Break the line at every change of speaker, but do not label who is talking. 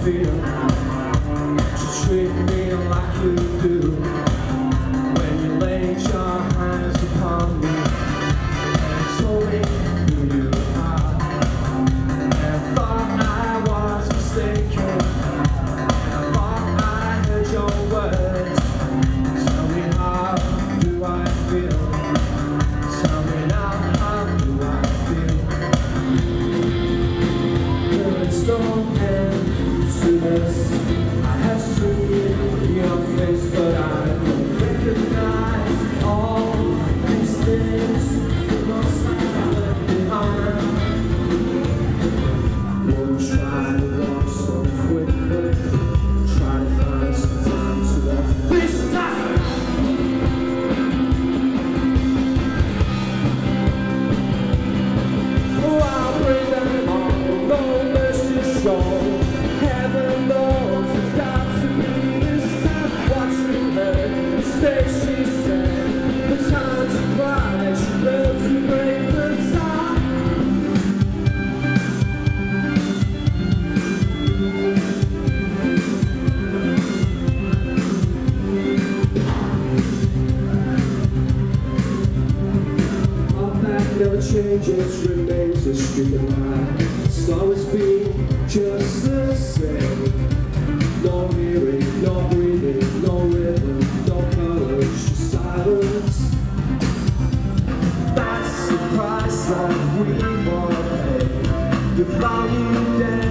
feel to treat me like you do when you laid your hands upon me and told me who you are, and thought I was mistaken, and thought I heard your words. Tell me, how do I feel? Tell me now, how do I feel? There's no end to this. I have seen your face, but I don't recognize all these things. You must have left behind. Won't try to walk so quickly. Try to find some time to walk this time. Oh, I'll bring them on, no mercy shown. Heaven knows it's got to be this time. What you heard, mistakes she said. The time to cry, she learned to break the tie. Our path never changes, remains a street of light. It's always been just the same. No hearing, no breathing, no rhythm, no colors, just silence. That's the price that we want to pay. The value that